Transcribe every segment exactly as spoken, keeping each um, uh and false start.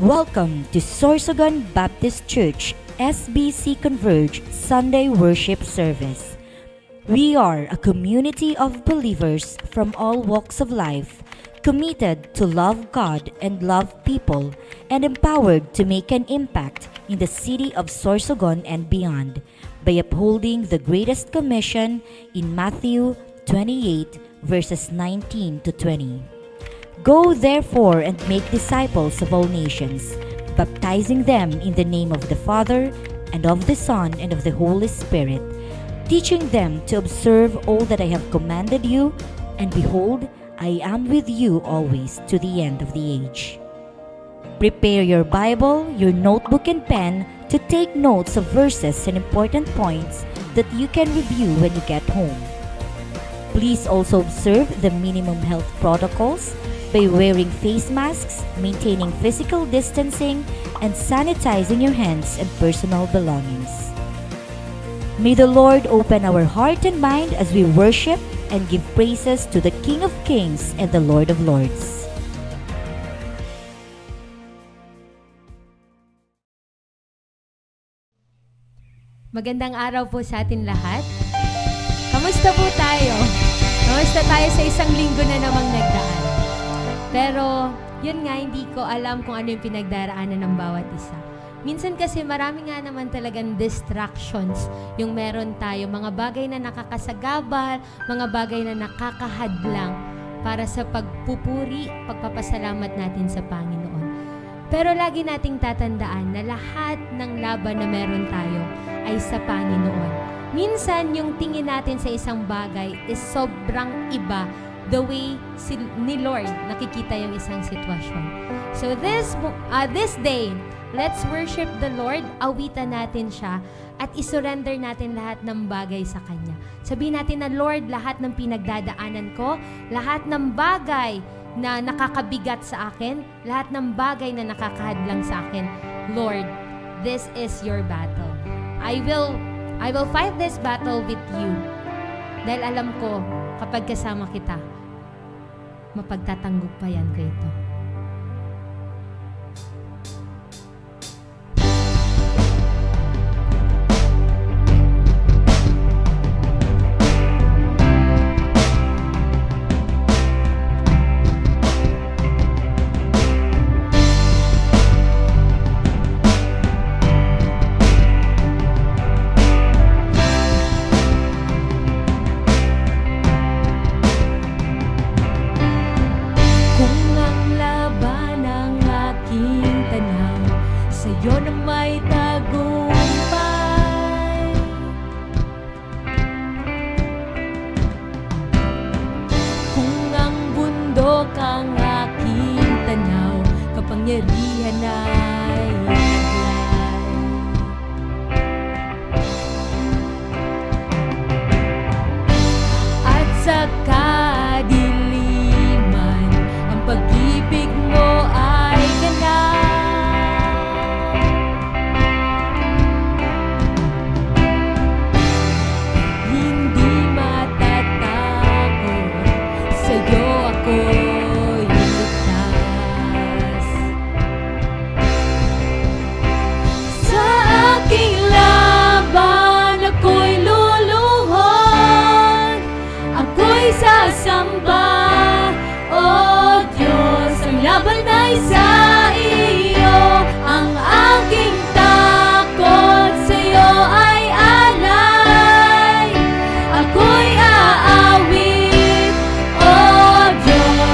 Welcome to Sorsogon Baptist Church S B C Converge Sunday Worship Service. We are a community of believers from all walks of life, committed to love God and love people, and empowered to make an impact in the city of Sorsogon and beyond by upholding the greatest commission in Matthew twenty-eight verses nineteen to twenty. Go therefore and make disciples of all nations, baptizing them in the name of the Father, and of the Son, and of the Holy Spirit, teaching them to observe all that I have commanded you, and behold, I am with you always to the end of the age. Prepare your Bible, your notebook and pen to take notes of verses and important points that you can review when you get home. Please also observe the minimum health protocols by wearing face masks, maintaining physical distancing, and sanitizing your hands and personal belongings. May the Lord open our heart and mind as we worship and give praises to the King of Kings and the Lord of Lords. Magandang araw po sa atin lahat. Kamusta po tayo? Kamusta tayo sa isang linggo na namang nagdaan? Pero, yun nga, hindi ko alam kung ano yung pinagdaraanan ng bawat isa. Minsan kasi marami nga naman talagang distractions yung meron tayo. Mga bagay na nakakasagabal, mga bagay na nakakahadlang para sa pagpupuri, pagpapasalamat natin sa Panginoon. Pero lagi nating tatandaan na lahat ng laban na meron tayo ay sa Panginoon. Minsan, yung tingin natin sa isang bagay is sobrang iba the way si, ni Lord nakikita yung isang sitwasyon. So this uh, this day, let's worship the Lord, awitan natin siya, at isurrender natin lahat ng bagay sa Kanya. Sabihin natin na, Lord, lahat ng pinagdadaanan ko, lahat ng bagay na nakakabigat sa akin, lahat ng bagay na nakakahadlang sa akin, Lord, this is your battle. I will, I will fight this battle with you. Dahil alam ko, kapag kasama kita, mapagtatanggugpayan ko ito. Ako'y aawit, oh Diyos.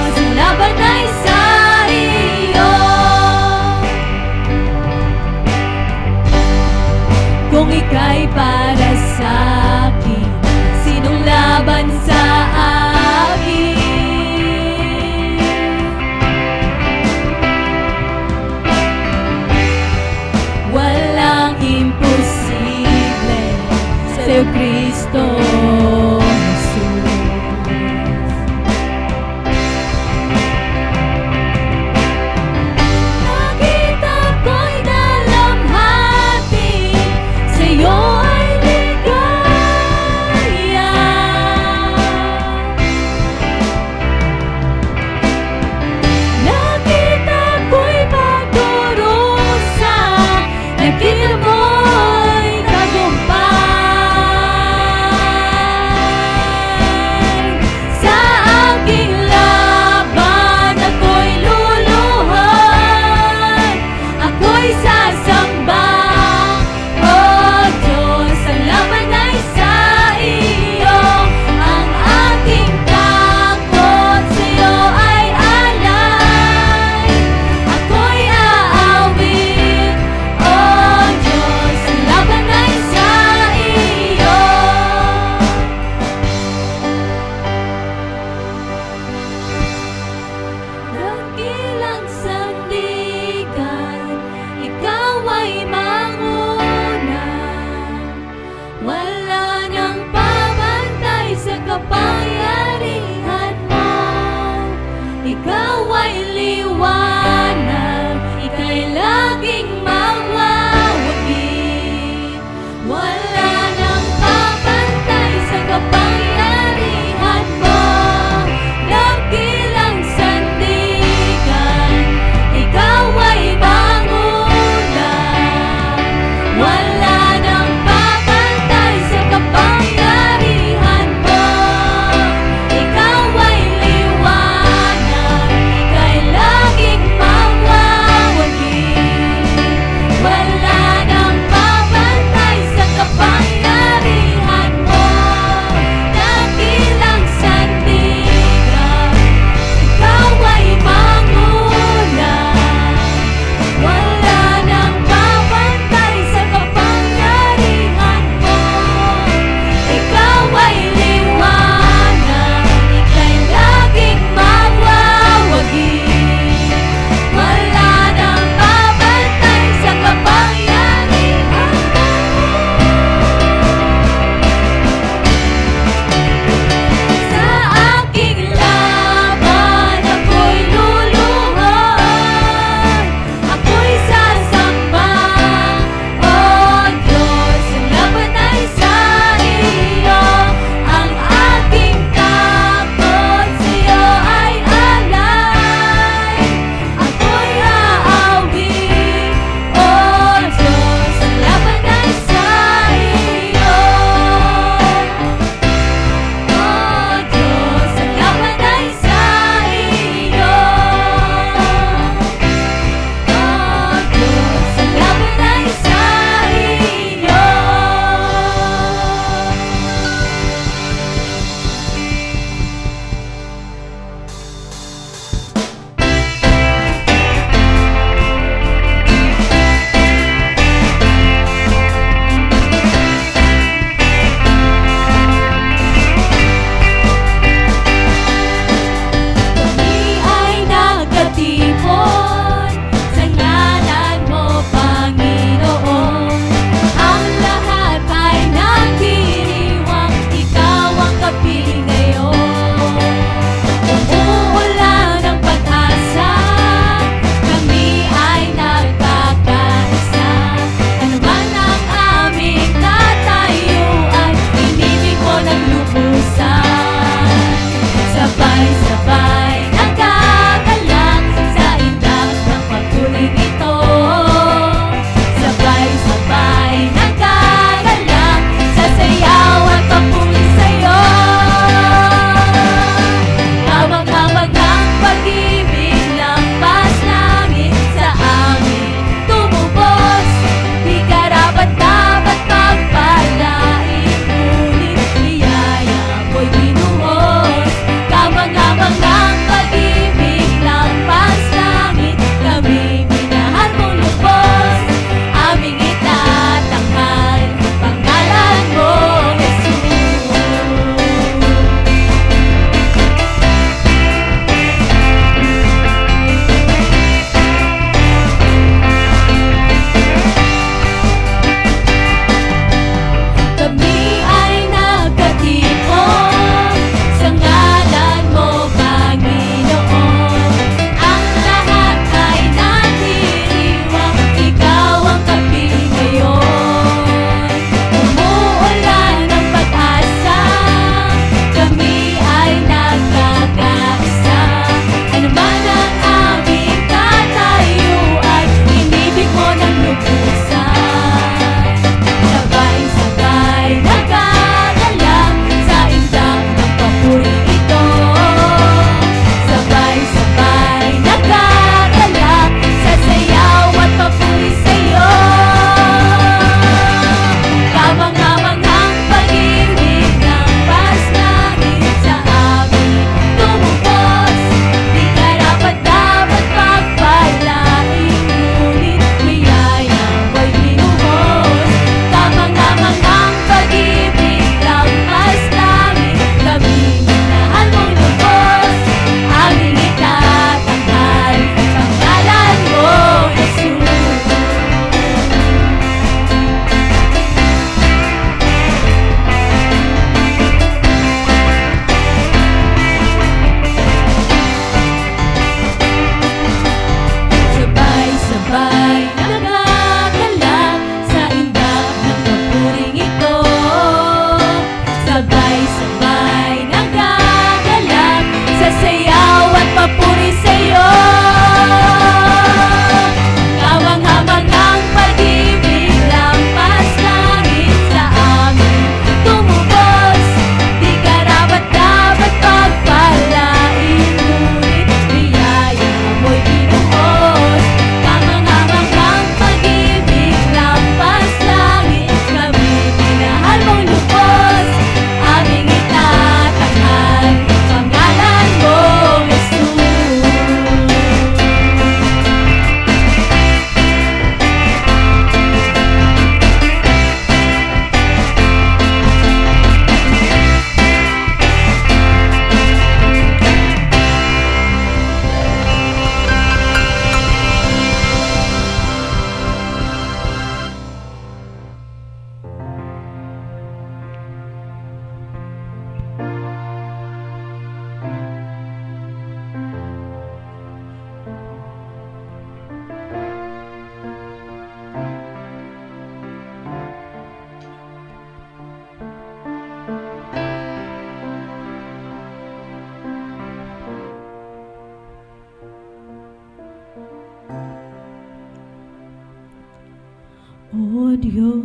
O Diyos,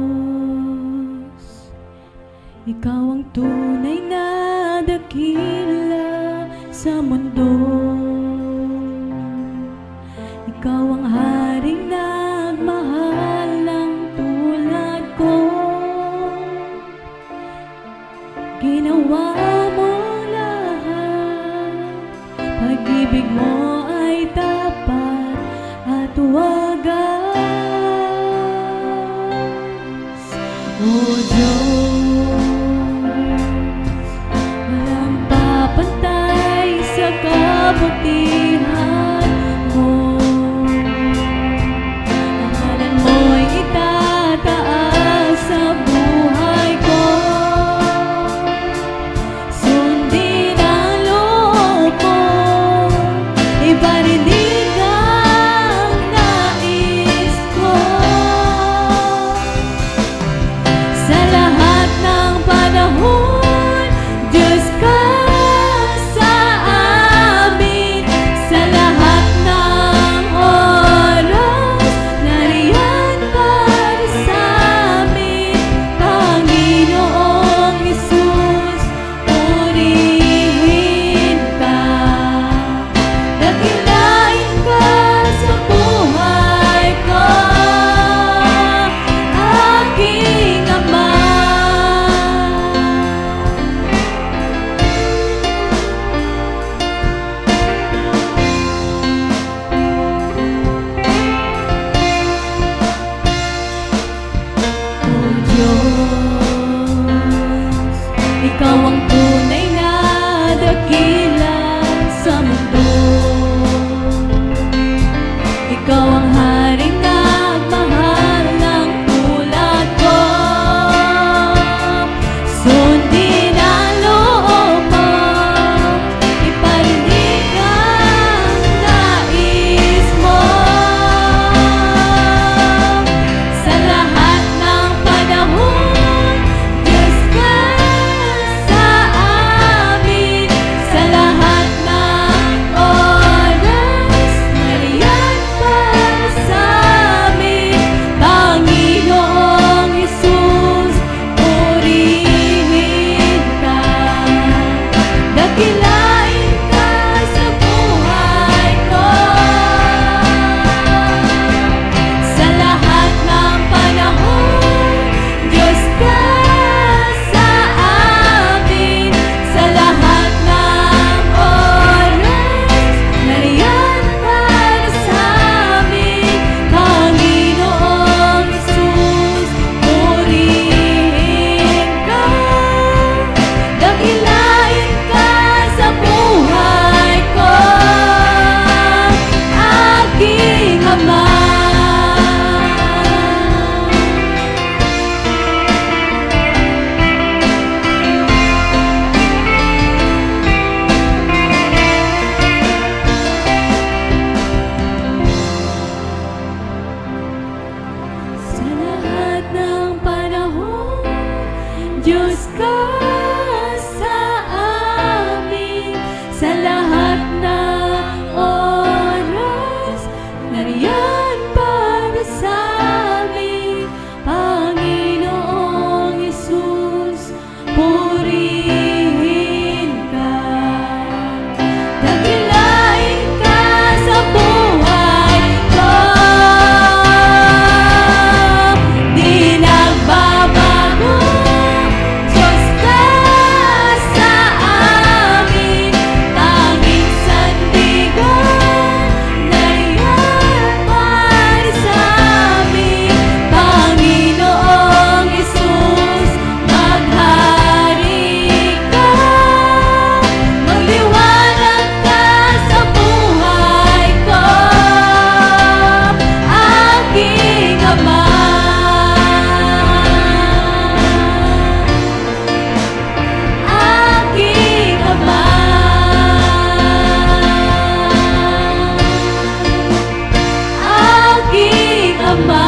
Ikaw ang tunay na dakila sa mundo. Ikaw ang haring nagmahal ng tulad ko. Ginawa mo lahat, pag-ibig mo ay tapat at wagas. O Diyos, walang papantay sa kabutihan mo. Ang ngalan mo'y itataas sa buhay ko. Sundin ang loob mo, ibarinig ang nais ko. Sa lahat ng panahon, Diyos ka sa sa lahat ng oras. Nariyan para sa amin, Panginoong Hesus, purihin ka. Dakilain ka sa buhay ko, di nagbabago. Diyos ka sa amin, tanging sandigan. Nariyan para sa amin, Panginoong Hesus, maghari ka. Magliwanag ka sa buhay ko, aking Ama. Aking Ama. Aking Ama.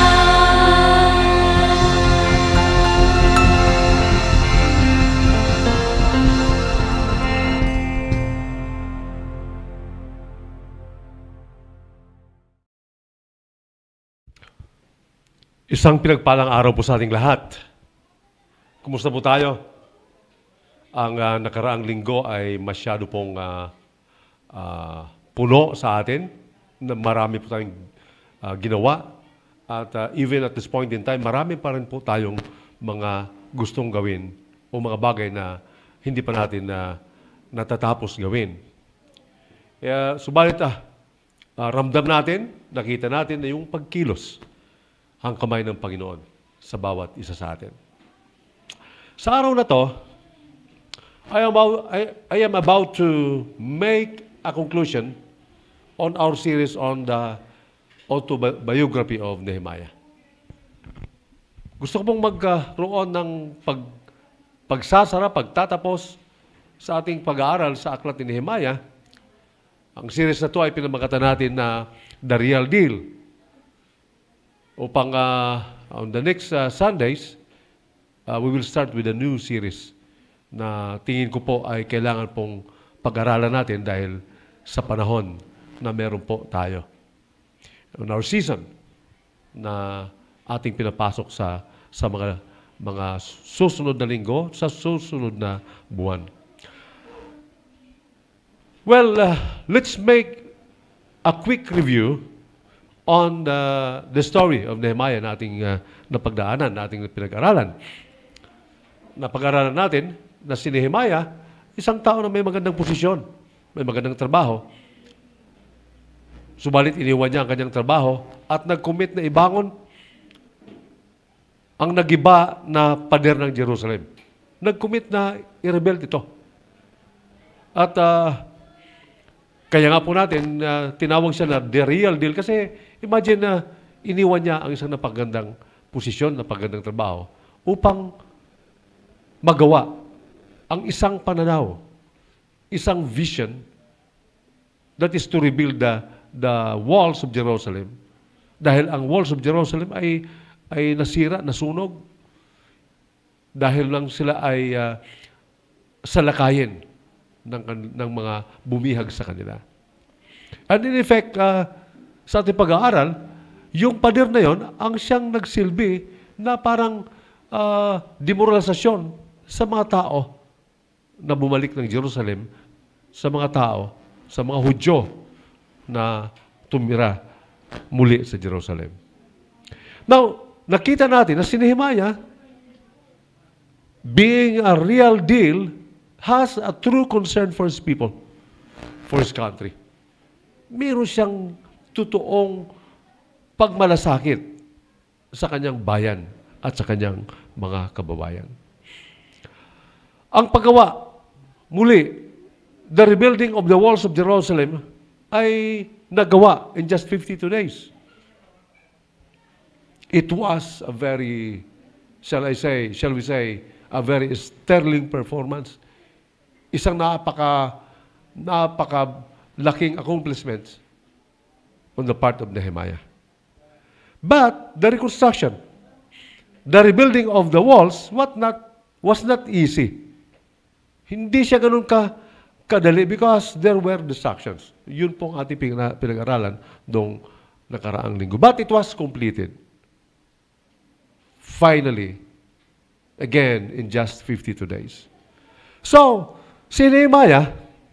Isang pinagpalang araw po sa ating lahat. Kumusta po tayo? Ang ah, nakaraang linggo ay masyado pong ah, ah, puno sa atin. Na marami po tayong ah, ginawa. At ah, even at this point in time, marami pa rin po tayong mga gustong gawin o mga bagay na hindi pa natin na natatapos gawin. Kaya, subalit ah, ah, ramdam natin, nakita natin na yung pagkilos ang kamay ng Panginoon sa bawat isa sa atin. Sa araw na to, I am about, I, I am about to make a conclusion on our series on the autobiography of Nehemiah. Gusto ko pong magkaroon ng pag, pagsasara, pagtatapos sa ating pag-aaral sa aklat ni Nehemiah. Ang series na to ay pinamagatan natin na The Real Deal. Upang uh, on the next uh, Sundays, uh, we will start with a new series na tingin ko po ay kailangan pong pag-aralan natin dahil sa panahon na meron po tayo. On our season na ating pinapasok sa sa mga mga susunod na linggo, sa susunod na buwan. Well, uh, let's make a quick review on the, the story of Nehemiah na ating uh, napagdaanan, na ating pinag-aralan. Napag-aralan natin na si Nehemiah, isang tao na may magandang posisyon, may magandang trabaho. Subalit iniwan niya ang kanyang trabaho at nag-commit na ibangon ang nagiba na pader ng Jerusalem. Nag-commit na i-rebel ito. At uh, kaya nga po natin, uh, tinawag siya na the real deal kasi imagine na iniwan niya ang isang napagandang posisyon, napagandang trabaho upang magawa ang isang pananaw, isang vision that is to rebuild the, the walls of Jerusalem. Dahil ang walls of Jerusalem ay, ay nasira, nasunog. Dahil lang sila ay uh, salakayin ng, ng mga bumihag sa kanila. And in effect, uh, sa ating pag-aaral, yung pader na yon ang siyang nagsilbi na parang uh, demoralisasyon sa mga tao na bumalik ng Jerusalem, sa mga tao, sa mga Hudyo na tumira muli sa Jerusalem. Now, nakita natin na si Nehemiah, being a real deal, has a true concern for his people, for his country. Meron siyang totoong pagmalasakit sa kanyang bayan at sa kanyang mga kababayan. Ang paggawa, muli, the rebuilding of the walls of Jerusalem ay nagawa in just fifty-two days. It was a very, shall I say, shall we say, a very sterling performance. Isang napaka, napaka laking accomplishments on the part of Nehemiah. But the reconstruction, the rebuilding of the walls, what not, was not easy. Hindi siya ganun ka, kadali because there were distractions. Yun pong ating pinag- pinag-aralan noong nakaraang linggo. But it was completed. Finally, again, in just fifty-two days. So, si Nehemiah,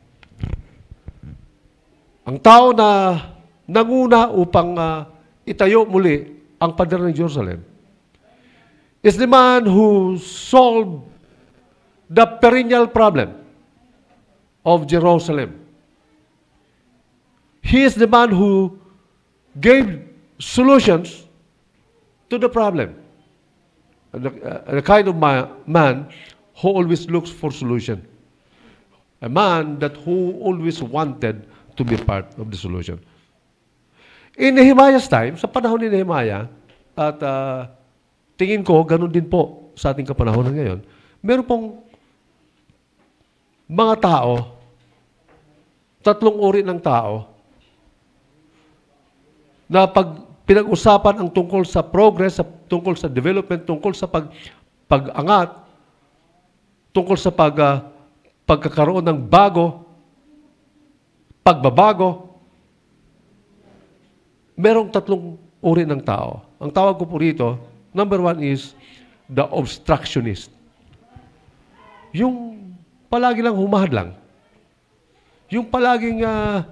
ang tao na nanguna upang uh, itayo muli ang pader ng Jerusalem, is the man who solved the perennial problem of Jerusalem. He is the man who gave solutions to the problem. The, uh, the kind of ma- man who always looks for solution. A man that who always wanted to be part of the solution. In Nehemiah's time, sa panahon ni Nehemiah, at uh, tingin ko, ganun din po sa ating kapanahonan ngayon, meron pong mga tao, tatlong uri ng tao, na pag pinag-usapan ang tungkol sa progress, sa, tungkol sa development, tungkol sa pag, pag-angat, tungkol sa pag, uh, pagkakaroon ng bago, pagbabago, merong tatlong uri ng tao. Ang tawag ko po rito, number one is the obstructionist. Yung palagi lang humahadlang. Yung palaging uh,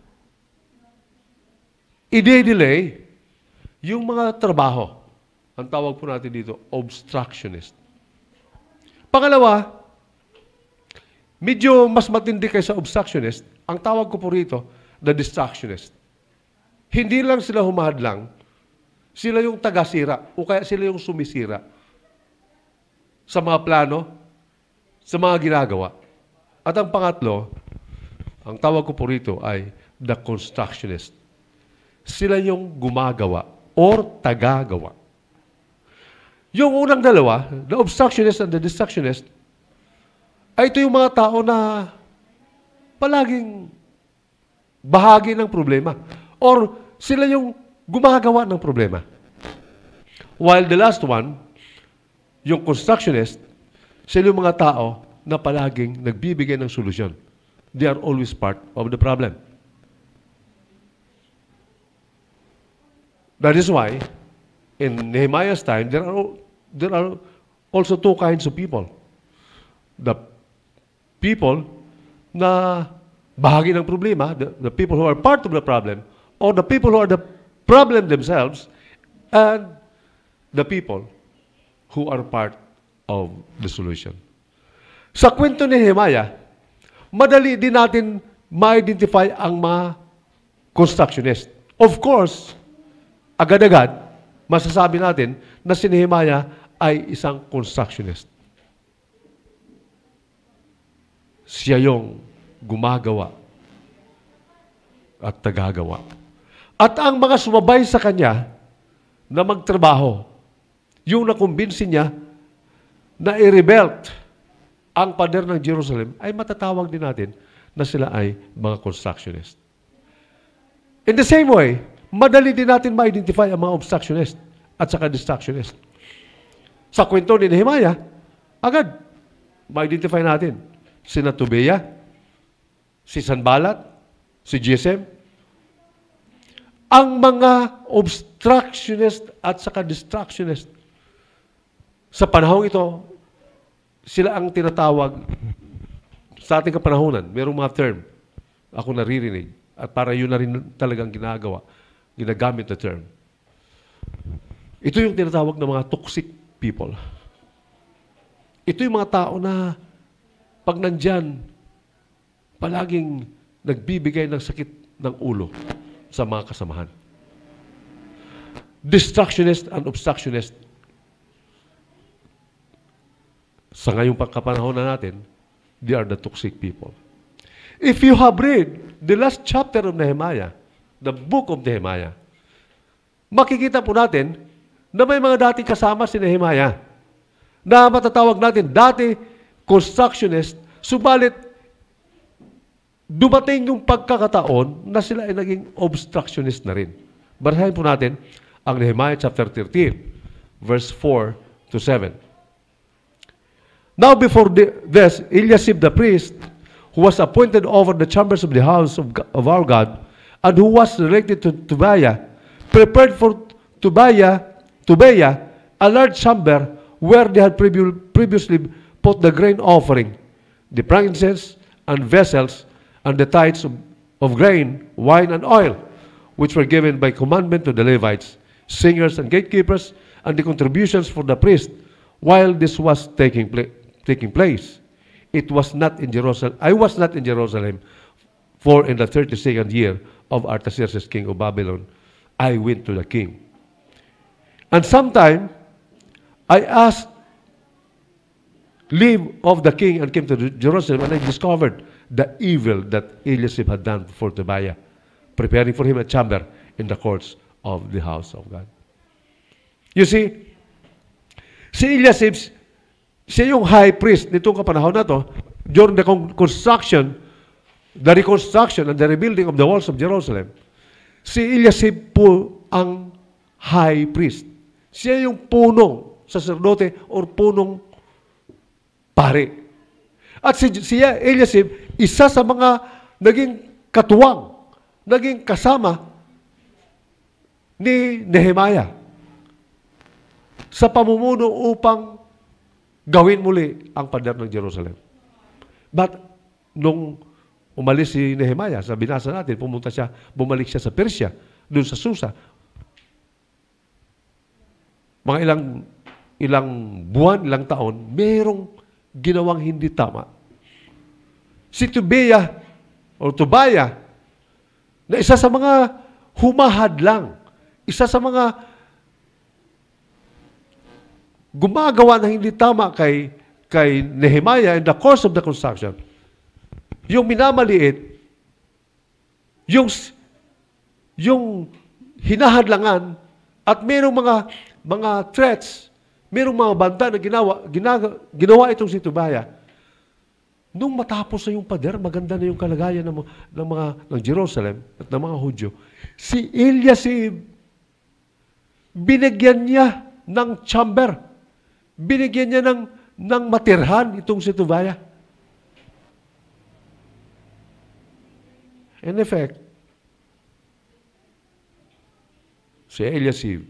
i-delay yung mga trabaho. Ang tawag po natin dito, obstructionist. Pangalawa, medyo mas matindi kaysa obstructionist, ang tawag ko po rito, the distractionist. Hindi lang sila humahadlang, sila yung taga-sira o kaya sila yung sumisira sa mga plano, sa mga ginagawa. At ang pangatlo, ang tawag ko po rito ay the constructionist. Sila yung gumagawa or tagagawa. Yung unang dalawa, the obstructionist and the distractionist, ay ito yung mga tao na palaging bahagi ng problema. Or sila yung gumagawa ng problema. While the last one, yung constructionist, sila yung mga tao na palaging nagbibigay ng solusyon. They are always part of the problem. That is why, in Nehemiah's time, there are, there are also two kinds of people. The people na bahagi ng problema, the, the people who are part of the problem, or the people who are the problem themselves, and the people who are part of the solution. Sa kwento ni Nehemiah, madali din natin ma-identify ang mga constructionist. Of course, agad-agad, masasabi natin na si Nehemiah ay isang constructionist. Siya yung gumagawa at tagagawa. At ang mga sumabay sa kanya na magtrabaho, yung nakumbinsi niya na i-rebuild ang pader ng Jerusalem, ay matatawag din natin na sila ay mga constructionist. In the same way, madali din natin ma-identify ang mga obstructionist at saka distractionist. Sa kwento ni Nehemiah, agad ma-identify natin si Tobiah, si Sanballat, si Gesem. Ang mga obstructionist at saka distractionist, sa panahong ito, sila ang tinatawag sa ating kapanahonan. Merong mga term ako naririnig at para yun na rin talagang ginagawa, ginagamit na term. Ito yung tinatawag ng mga toxic people. Ito yung mga tao na pag nandyan, palaging nagbibigay ng sakit ng ulo sa mga kasamahan. Distractionist and obstructionist. Sa ngayong pagkapanahon na natin, they are the toxic people. If you have read the last chapter of Nehemiah, the book of Nehemiah, makikita po natin na may mga dating kasama si Nehemiah na matatawag natin dati constructionist, subalit dumating yung pagkakataon na sila ay naging obstructionist na rin. Basahin po natin ang Nehemiah chapter thirteen, verse four to seven. Now before the, this, Eliashib the priest who was appointed over the chambers of the house of, Go- of our God, and who was related to Tobiah, prepared for Tobiah, Tobiah a large chamber where they had prevu- previously put the grain offering, the frankincense and vessels, and the tithes of, of grain, wine, and oil, which were given by commandment to the Levites, singers and gatekeepers, and the contributions for the priest. While this was taking, pla- taking place, it was not in Jerusalem. I was not in Jerusalem, for in the thirty-second year of Artaxerxes, king of Babylon, I went to the king. And sometime I asked leave of the king and came to Jerusalem, and I discovered the evil that Eliashib had done for Tobiah, preparing for him a chamber in the courts of the house of God. You see, si Eliashib, siya yung high priest nitong kapanahon na to, during the con- construction, the reconstruction and the rebuilding of the walls of Jerusalem. Si Eliashib po ang high priest. Siya yung punong sacerdote or punong pare. At si, siya, Eliashib, isa sa mga naging katuwang, naging kasama ni Nehemiah sa pamumuno upang gawin muli ang pader ng Jerusalem. But nung umalis si Nehemiah, sa binasa natin, pumunta siya, bumalik siya sa Persia, doon sa Susa. Mga ilang ilang buwan, ilang taon, mayroong ginawang hindi tama. Si Tobiah o Tobiah, na isa sa mga humahad lang, isa sa mga gumagawa na hindi tama kay kay Nehemiah in the course of the construction, yung minamaliit, yung yung hinahadlangan, at mayroong mga mga threats, mayroong mga banta na ginawa, ginawa, ginawa itong si Tobiah. Nung matapos na yung pader, maganda na yung kalagayan ng, ng mga ng Jerusalem at ng mga Hudyo, si Eliashib, binigyan niya ng chamber, binigyan niya ng, ng matirhan itong si Tobiah. In effect, si Eliashib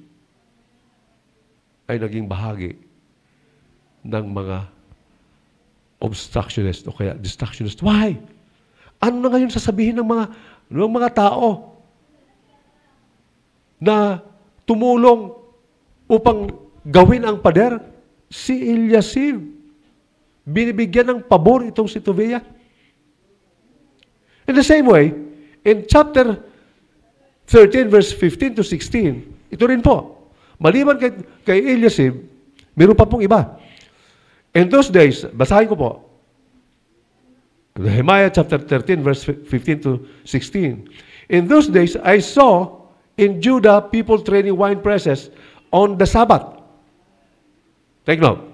ay naging bahagi ng mga obstructionist o kaya distractionist. Why? Ano na ngayon sasabihin ng mga ng mga tao na tumulong upang gawin ang pader? Si Eliashib, binibigyan ng pabor itong si Tobiah. In the same way, in chapter thirteen, verse fifteen to sixteen, ito rin po, maliban kay, kay Eliashib, meron pa pong iba. In those days, basahin ko po, Nehemiah chapter thirteen, verse fifteen to sixteen. In those days, I saw in Judah people trading wine presses on the Sabbath. Take note.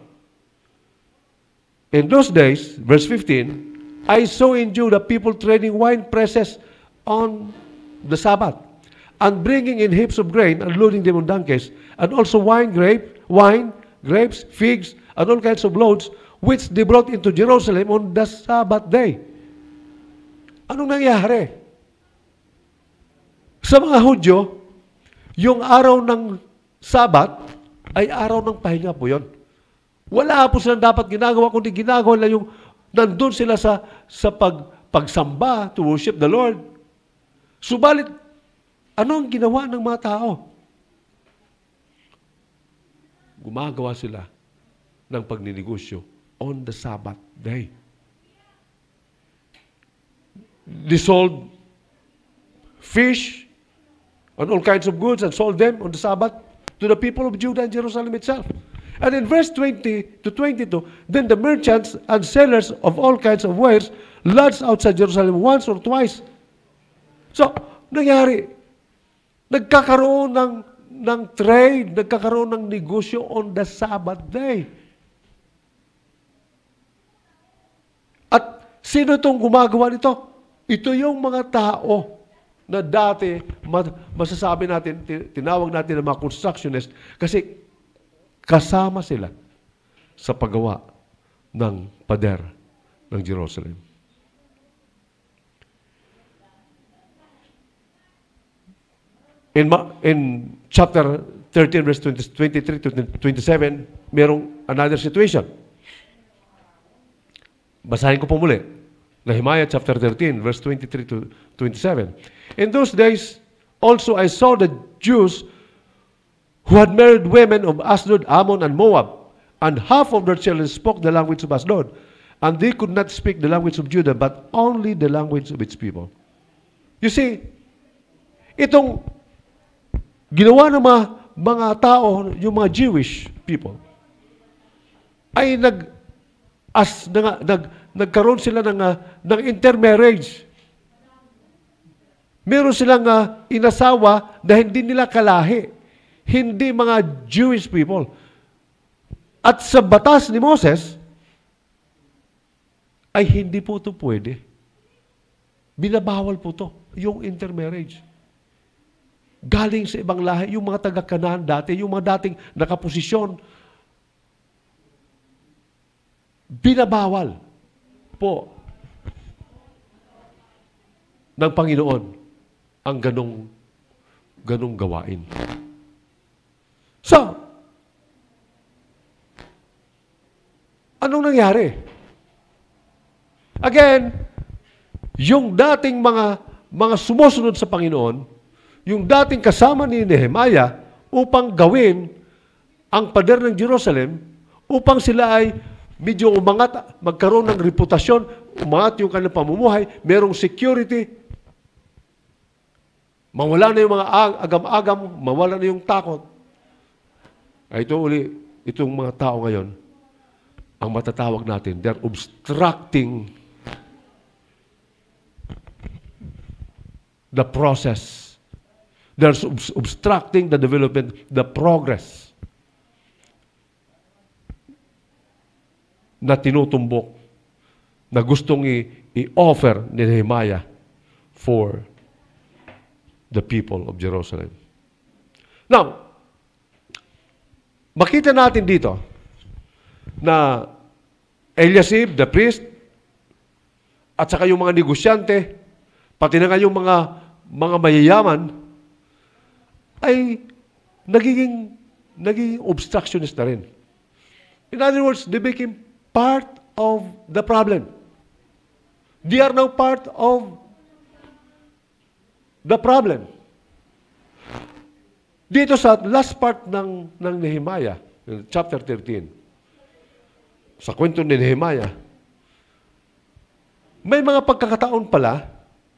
In those days, verse fifteen, I saw in Judah people trading wine presses on the Sabbath, and bringing in heaps of grain and loading them on donkeys, and also wine, grape, wine, grapes, figs, and all kinds of loads, which they brought into Jerusalem on the Sabbath day. Anong nangyari? Sa mga Hudyo, yung araw ng Sabbath ay araw ng pahinga po yun. Wala po silang dapat ginagawa, kundi ginagawa nila yung nandun sila sa, sa pag, pagsamba to worship the Lord. Subalit, ano ang ginawa ng mga tao? Gumagawa sila ng pagninegosyo on the Sabbath day. They sold fish and all kinds of goods and sold them on the Sabbath to the people of Judah and Jerusalem itself. And in verse twenty to twenty-two, then the merchants and sellers of all kinds of wares lodged outside Jerusalem once or twice. So, nangyari, nagkakaroon ng, ng trade, nagkakaroon ng negosyo on the Sabbath day. At sino itong gumagawa nito? Ito yung mga tao na dati masasabi natin, tinawag natin ng mga constructionist kasi kasama sila sa paggawa ng pader ng Jerusalem. in, Ma- in chapter thirteen, verse twenty, twenty-three to twenty-seven, merong another situation. Basahin ko po muli. Nehemiah chapter thirteen, verse twenty-three to twenty-seven. In those days, also I saw the Jews who had married women of Asdod, Ammon, and Moab, and half of their children spoke the language of Asdod, and they could not speak the language of Judah, but only the language of its people. You see, itong ginawa ng mga, mga tao, yung mga Jewish people, ay nag, as, nag, nag, nagkaroon sila ng, uh, ng intermarriage. Meron silang uh, inasawa na hindi nila kalahi. Hindi mga Jewish people. At sa batas ni Moses, ay hindi po ito pwede. Binabawal po ito, yung intermarriage. Galing sa ibang lahi, yung mga taga-Kanaan dati, yung mga dating nakaposisyon, binabawal po ng Panginoon ang ganong, ganong gawain. So, anong nangyari? Again, yung dating mga mga sumusunod sa Panginoon, yung dating kasama ni Nehemiah upang gawin ang pader ng Jerusalem, upang sila ay medyo umangat, magkaroon ng reputasyon, umangat yung kanilang pamumuhay, merong security, mawala na yung mga agam-agam, mawala na yung takot. Ay, ito uli, itong mga tao ngayon, ang matatawag natin, they're obstructing the process. They're ob- obstructing the development, the progress na tinutumbok, na gustong i- i-offer ni Nehemiah for the people of Jerusalem. Now, makita natin dito na Eliasib, the priest, at saka yung mga negosyante, pati na nga yung mga, mga mayayaman, ay nagiging, nagiging obstructionist na rin. In other words, they became part of the problem. They are now part of the problem. Dito sa last part ng, ng Nehemiah, chapter thirteen, sa kwento ni Nehemiah, may mga pagkakataon pala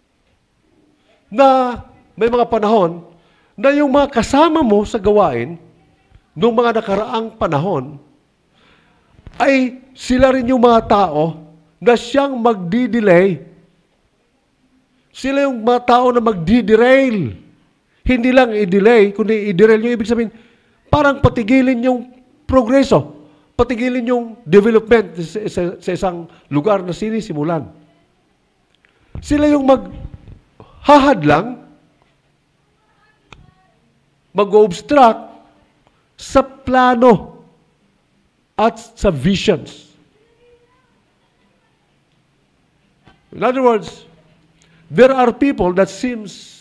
na may mga panahon na yung mga kasama mo sa gawain noong mga nakaraang panahon ay sila rin yung mga tao na siyang magdi-delay. Sila yung mga tao na magdi-derail. Hindi lang i-delay, kundi i-derail yung ibig sabihin, parang patigilin yung progreso, patigilin yung development sa, sa, sa isang lugar na sinisimulan. Sila yung maghahad lang, mag-obstruct sa plano at sa visions. In other words, there are people that seems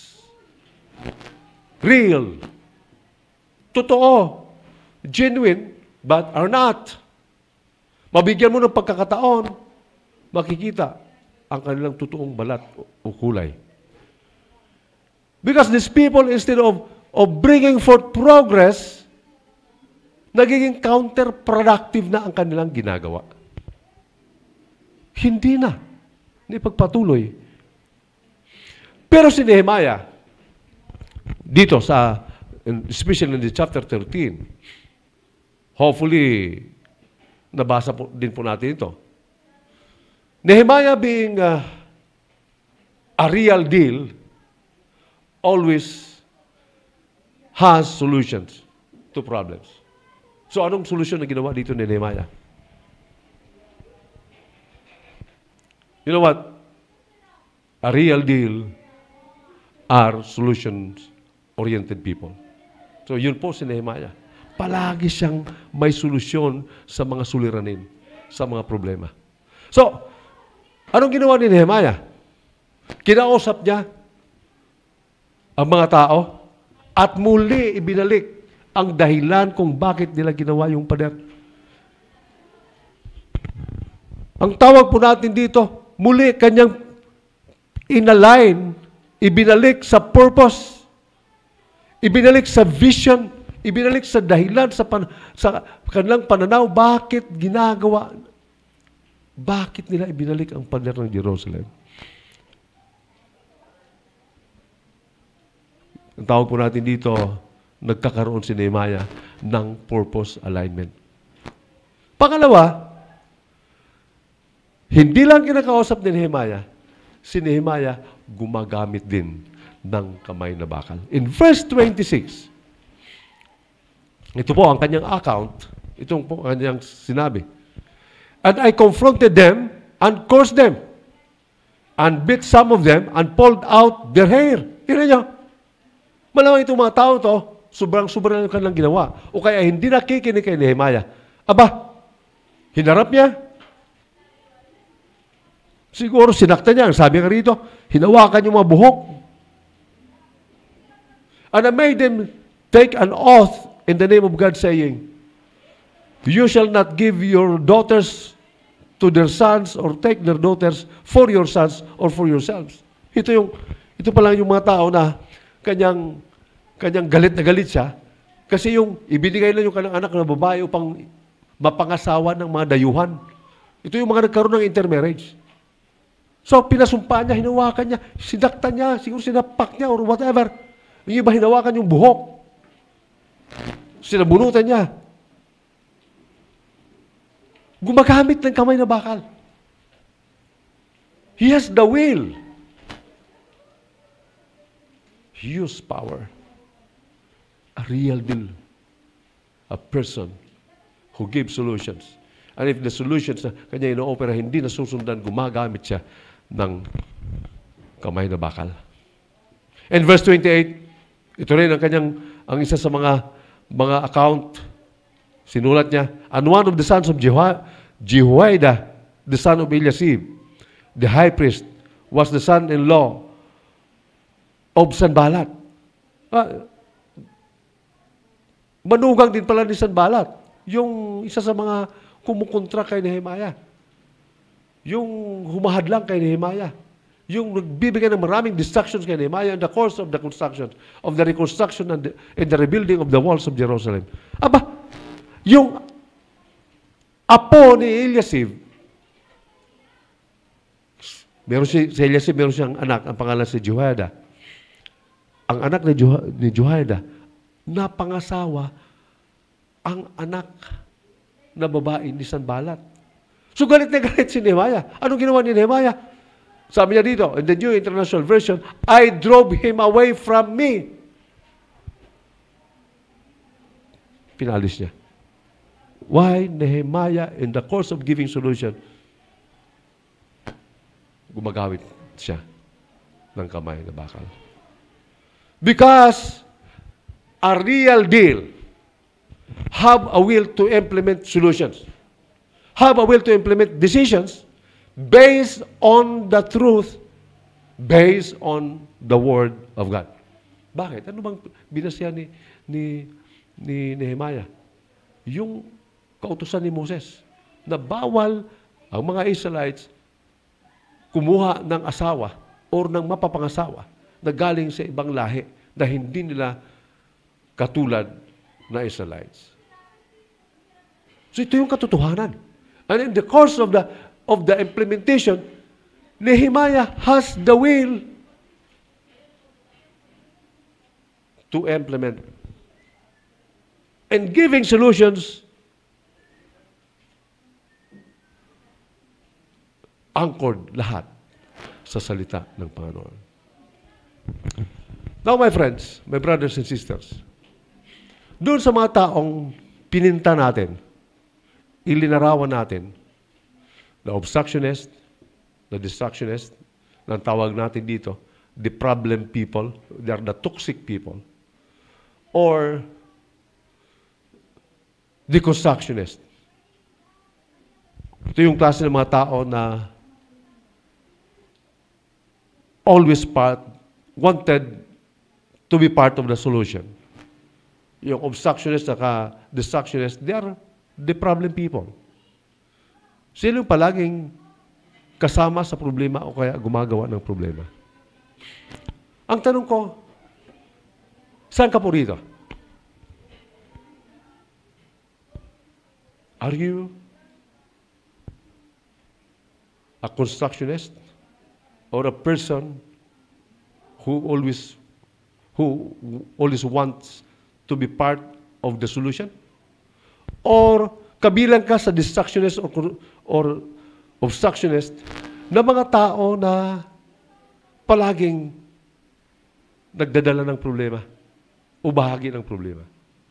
real, totoo, genuine, but are not. Mabigyan mo ng pagkakataon, makikita ang kanilang totoong balat o kulay. Because these people, instead of, of bringing forth progress, nagiging counterproductive na ang kanilang ginagawa. Hindi na. Hindi pagpatuloy. Pero si Nehemiah, dito sa, especially in the chapter thirteen, hopefully, nabasa po, din po natin ito. Nehemiah being uh, a real deal, always has solutions to problems. So, anong solusyon na ginawa dito ni Nehemiah? You know what? A real deal are solutions-oriented people. So, yun po si Nehemiah. Palagi siyang may solusyon sa mga suliranin, sa mga problema. So, anong ginawa ni Nehemiah? Kinausap niya ang mga tao At muli ibinalik ang dahilan kung bakit nila ginawa yung pader. Ang tawag po natin dito, muli kanyang inalign, ibinalik sa purpose, ibinalik sa vision, ibinalik sa dahilan, sa, pan, sa kanilang pananaw, bakit ginagawa, bakit nila ibinalik ang pader ng Jerusalem. Ang tawag po natin dito, nagkakaroon si Nehemiah ng purpose alignment. Pangalawa, hindi lang kinakausap ni Nehemiah, si Nehemiah gumagamit din ng kamay na bakal. In verse twenty-six, ito po ang kanyang account, itong po ang kanyang sinabi. And I confronted them and cursed them and beat some of them and pulled out their hair. Tignan niyo, malamang itong mga tao to, sobrang-sobrang yung kanilang ginawa. O kaya hindi nakikinig kay Nehemiah. Aba, hinarap niya. Siguro sinakta niya. Sabi nga rito, hinawakan yung mga buhok. And I made them take an oath in the name of God saying, you shall not give your daughters to their sons or take their daughters for your sons or for yourselves. Ito yung, ito pa lang yung mga tao na kanyang, kanyang galit na galit siya kasi yung ibinigay lang yung kanyang anak na babae upang mapangasawa ng mga dayuhan. Ito yung mga nagkaroon ng intermarriage. So, pinasumpa niya, hinawakan niya, sinaktan niya, siguro sinapak niya or whatever. Yung iba hinawakan yung buhok. Sinabunutan niya. Gumagamit ng kamay na bakal. He has the will. He used power. A real deal. A person who gives solutions. And if the solutions na kanya ino-opera hindi nasusundan, gumagamit siya ng kamay na bakal. And verse twenty-eight, ito rin ang kanyang, ang isa sa mga mga account, sinulat niya, and one of the sons of Jehoiada, the son of Eliasib, the high priest, was the son-in-law of Sanballat. Ah, manugang din pala ni Sanballat, yung isa sa mga kumukontra kay Nehemiah. Yung humahadlang kay Nehemiah. Yung nagbibigay ng maraming distractions kay Nehemiah in the course of the construction, of the reconstruction and the, and the rebuilding of the walls of Jerusalem. Aba, yung apo ni Eliasib, meron si, si Eliasib, meron siyang anak, ang pangalan si Jehoiada. Ang anak ni, Jeho, ni Jehoiada, napangasawa ang anak na babae ni Sanballat. So galit na galit si Nehemiah. Anong ginawa ni Nehemiah? Sabi niya dito, in the New International Version, I drove him away from me. Pinalis niya. Why Nehemiah, in the course of giving solution, gumagawit siya ng kamay na bakal? Because a real deal have a will to implement solutions, have a will to implement decisions based on the truth, based on the Word of God. Bakit? Ano bang binasya ni, ni, ni Nehemiah? Yung kautusan ni Moses na bawal ang mga Israelites kumuha ng asawa or ng mapapangasawa na galing sa ibang lahi na hindi nila katulad na Israelites. So ito yung katotohanan. And in the course of the of the implementation, Nehemiah has the will to implement. And giving solutions anchored lahat sa salita ng Panginoon. Now, my friends, my brothers and sisters, doon sa mga taong pininta natin, ilinarawan natin, the obstructionist, the distractionist, na tawag natin dito, the problem people, they are the toxic people, or the constructionist. Ito yung klase ng mga tao na always part, wanted to be part of the solution. Yung obstructionist at destructionist, they are the problem people. Sino yung palaging kasama sa problema o kaya gumagawa ng problema? Ang tanong ko, saan ka po rito? Are you a constructionist or a person who always who always wants to be part of the solution? Or kabilang ka sa destructionist or, or obstructionist na mga tao na palaging nagdadala ng problema o bahagi ng problema?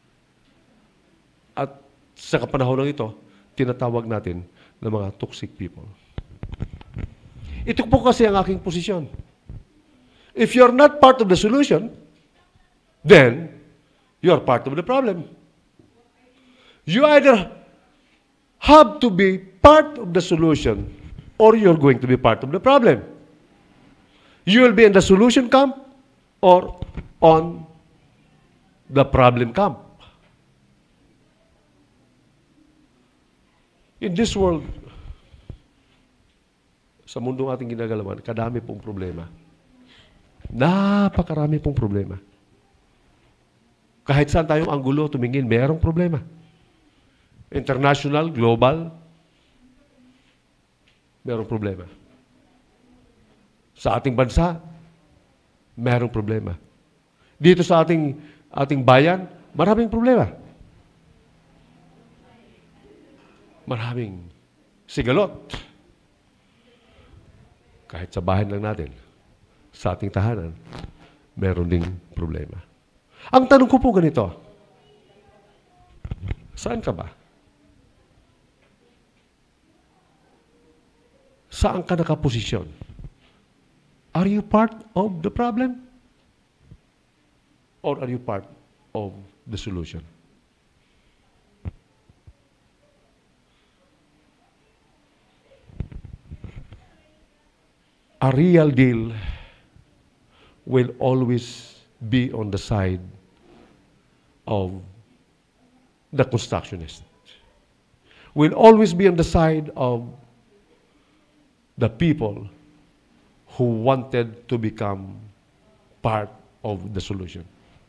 At sa kapanahon ng ito, tinatawag natin ng mga toxic people. Ito po kasi ang aking posisyon. If you're not part of the solution, then you're part of the problem. You either have to be part of the solution or you're going to be part of the problem. You will be in the solution camp or on the problem camp. In this world, sa mundong ating ginagalawan, kadami pong problema. Napakarami pong problema. Kahit saan tayong anggulo tumingin, mayroong problema. International, global, mayroong problema. Sa ating bansa, mayroong problema. Dito sa ating ating bayan, maraming problema. Maraming sigalot. Kahit sa bahay lang natin, sa ating tahanan, meron ding problema. Ang tanong ko po ganito, saan ka ba? Saan ka nakaposisyon? Are you part of the problem? Or are you part of the solution? A real deal will always be on the side of the constructionist. Will always be on the side of the people who wanted to become part of the solution.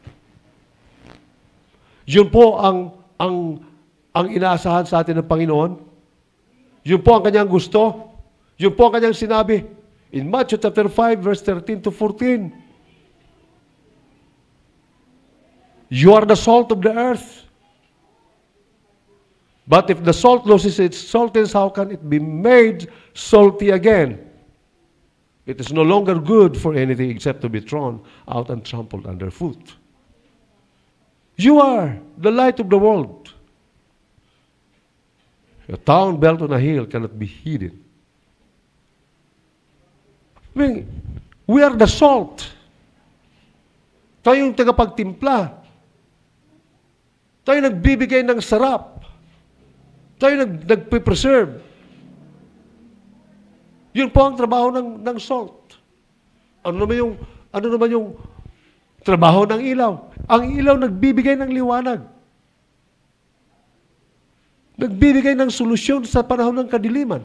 Yun po ang ang ang inaasahan sa atin ng Panginoon. Yun po ang kanyang gusto. Yun po ang kanyang sinabi. In Matthew chapter five, verse thirteen to fourteen, you are the salt of the earth. But if the salt loses its saltiness, how can it be made salty again? It is no longer good for anything except to be thrown out and trampled underfoot. You are the light of the world. A town built on a hill cannot be hidden. I mean, we are the salt. Tayo yung tagapagtimpla. Tayo nagbibigay ng sarap. Tayo nag, nagpe-preserve. Yun po ang trabaho ng, ng salt. Ano naman yung, ano naman yung trabaho ng ilaw? Ang ilaw nagbibigay ng liwanag. Nagbibigay ng solusyon sa panahon ng kadiliman.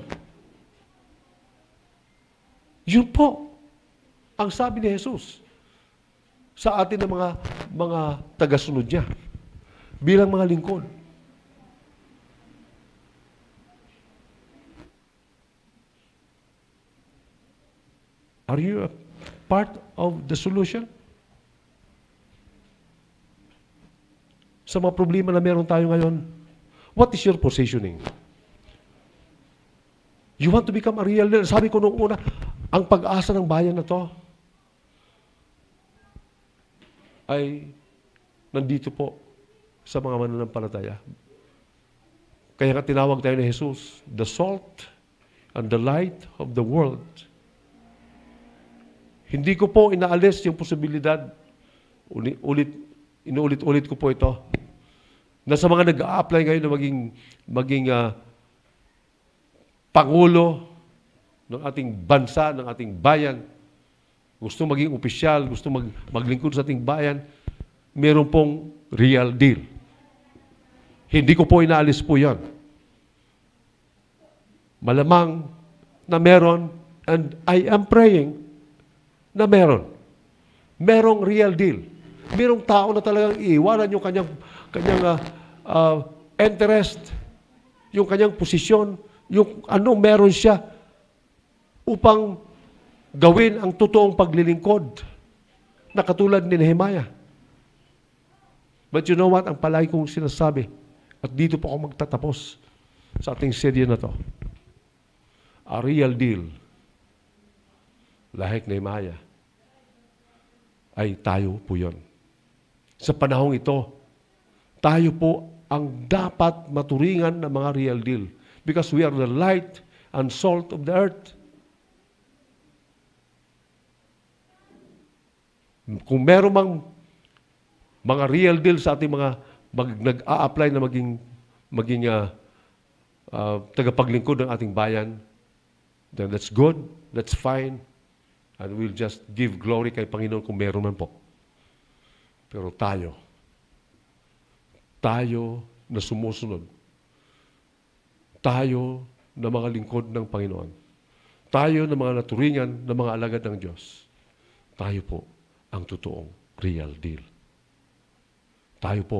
Yun po ang sabi ni Jesus sa atin ng mga mga tagasunod niya bilang mga lingkod. Are you a part of the solution? Sa mga problema na meron tayo ngayon, what is your positioning? You want to become a real leader? Sabi ko noong una, ang pag-asa ng bayan na to ay nandito po sa mga mananampalataya. Kaya nga tinawag tayo ni Jesus, the salt and the light of the world. Hindi ko po inaalis yung posibilidad, ulit, ulit, inuulit-ulit ko po ito, na sa mga nag-a-apply ngayon na maging, maging uh, Pangulo ng ating bansa, ng ating bayan, gusto maging opisyal, gusto mag, maglingkod sa ating bayan, meron pong real deal. Hindi ko po inaalis po yan. Malamang na meron, and I am praying na meron. Merong real deal. Merong tao na talagang iiwanan yung kanyang, kanyang uh, uh, interest, yung kanyang posisyon, yung ano meron siya upang gawin ang totoong paglilingkod na katulad ni Nehemiah. But you know what? Ang palagi kong sinasabi, at dito po ako magtatapos sa ating serye na to. A real deal, lahik Nehemiah, ay tayo po yun. Sa panahong ito, tayo po ang dapat maturingan ng mga real deal. Because we are the light and salt of the earth. Kung meron mang mga real deal sa ating mga mag, nag-a-apply na maging, maging uh, uh, tagapaglingkod ng ating bayan, then that's good, that's fine, and we'll just give glory kay Panginoon kung meron man po. Pero tayo, tayo na sumusunod, tayo na mga lingkod ng Panginoon, tayo na mga naturingan na mga alagad ng Diyos, tayo po ang totoong real deal. Tayo po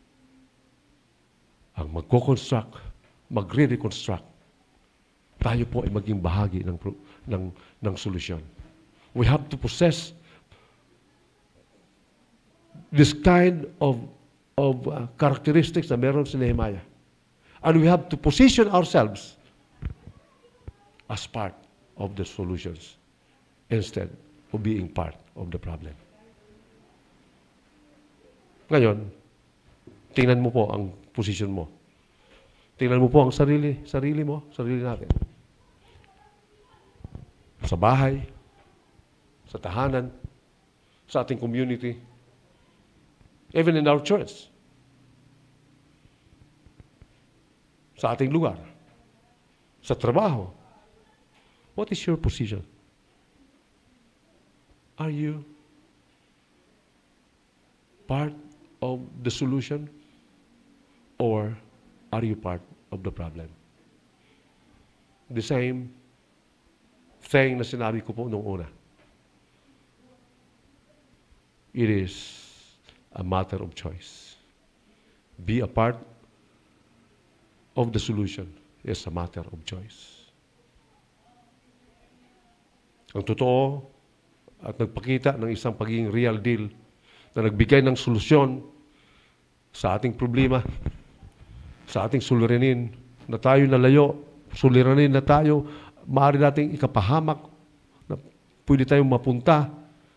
ang magko-construct, magre-reconstruct. Tayo po ay maging bahagi ng, ng, ng solusyon. We have to possess this kind of, of uh, characteristics na meron si Nehemiah. And we have to position ourselves as part of the solutions instead of being part of the problem. Ngayon, tingnan mo po ang position mo. Tingnan mo po ang sarili, sarili mo, sarili natin. Sa bahay, sa tahanan, sa ating community, even in our church, sa ating lugar, sa trabaho. What is your position? Are you part of the solution or are you part of the problem? The same thing na sinabi ko po nung una. It is a matter of choice. Be a part of the solution is a matter of choice. Ang totoo at nagpakita ng isang pagiging real deal na nagbigay ng solusyon sa ating problema, sa ating suliranin, na tayo nalayo, suliranin na tayo, maaari nating ikapahamak, na pwede tayong mapunta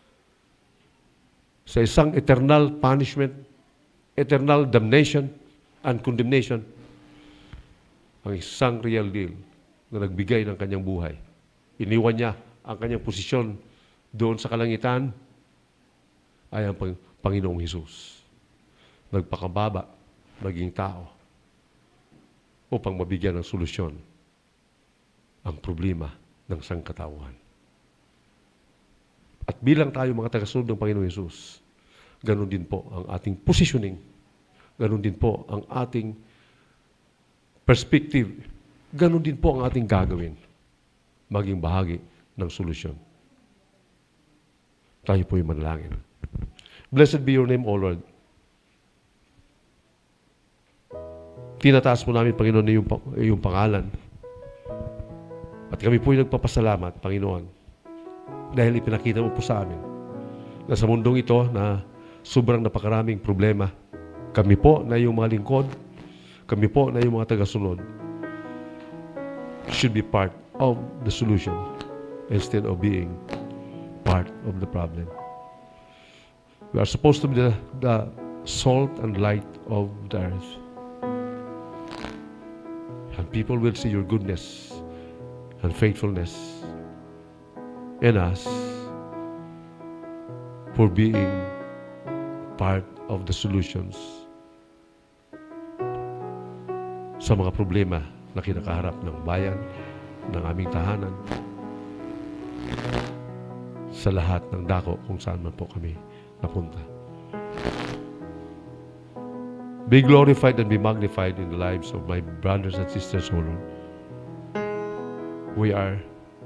sa isang eternal punishment, eternal damnation and condemnation. Ang isang real deal na nagbigay ng kanyang buhay. Iniwan niya ang kanyang posisyon doon sa kalangitan ay ang Panginoong Hesus. Nagpakababa, naging tao upang mabigyan ng solusyon ang problema ng sangkatauhan. At bilang tayo mga tagasunod ng Panginoong Hesus, ganun din po ang ating positioning, ganun din po ang ating perspective, ganun din po ang ating gagawin, maging bahagi ng solusyon. Tayo po'y manalangin. Blessed be your name, O Lord. Tinataas po namin, Panginoon, na iyong, iyong pangalan. At kami po'y nagpapasalamat, Panginoon, dahil ipinakita mo po sa amin na sa mundong ito na sobrang napakaraming problema, kami po na iyong mga lingkod, kami po na iyong mga tagasunod, should be part of the solution instead of being part of the problem. We are supposed to be the, the salt and light of the earth. And people will see your goodness and faithfulness in us for being part of the solutions sa mga problema na kinakaharap ng bayan, ng aming tahanan, sa lahat ng dako kung saan man po kami napunta. Be glorified and be magnified in the lives of my brothers and sisters, O Lord. We are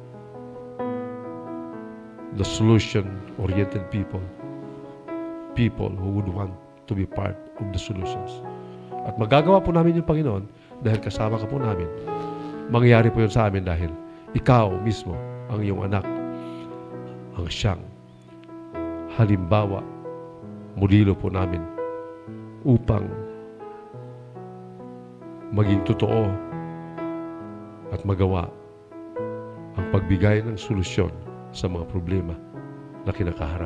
the solution-oriented people. People who would want to be part of the solutions. At magagawa po namin yung Panginoon dahil kasama ka po namin. Mangyayari po yun sa amin dahil ikaw mismo, ang iyong anak, ang siyang halimbawa, modelo po namin upang maging totoo at magawa ang pagbigay ng solusyon sa mga problema na kinakaharap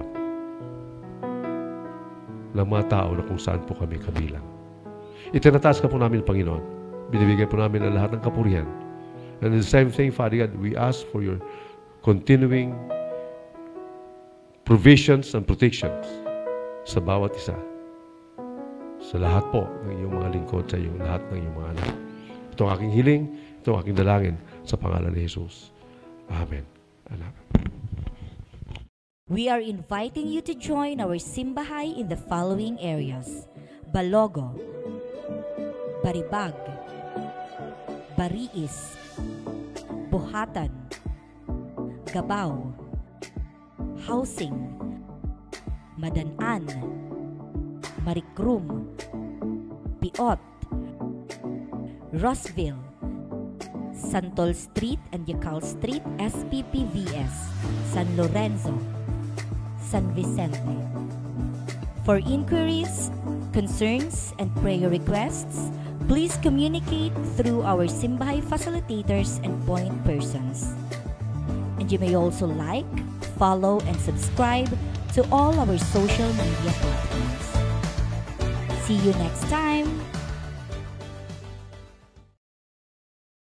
ng mga tao na kung saan po kami kabilang. Itinataas ka po namin, Panginoon. Binibigay po namin ang lahat ng kapurihan. And the same thing, Father God, we ask for your continuing provisions and protections sa bawat isa. Sa lahat po ng iyong mga lingkod, sa iyong lahat ng iyong mga anak. Ito ang aking hiling, ito ang aking dalangin sa pangalan ni Jesus. Amen. Amen. We are inviting you to join our simbahay in the following areas: Balogo, Baribag, Bariis, Buhatan, Gabao, Housing, Madanan, Marikrum, Piot, Rossville, Santol Street and Yacal Street, S P P V S, San Lorenzo, San Vicente. For inquiries, concerns, and prayer requests, please communicate through our Simbahay facilitators and point persons. And you may also like, follow, and subscribe to all our social media platforms. See you next time!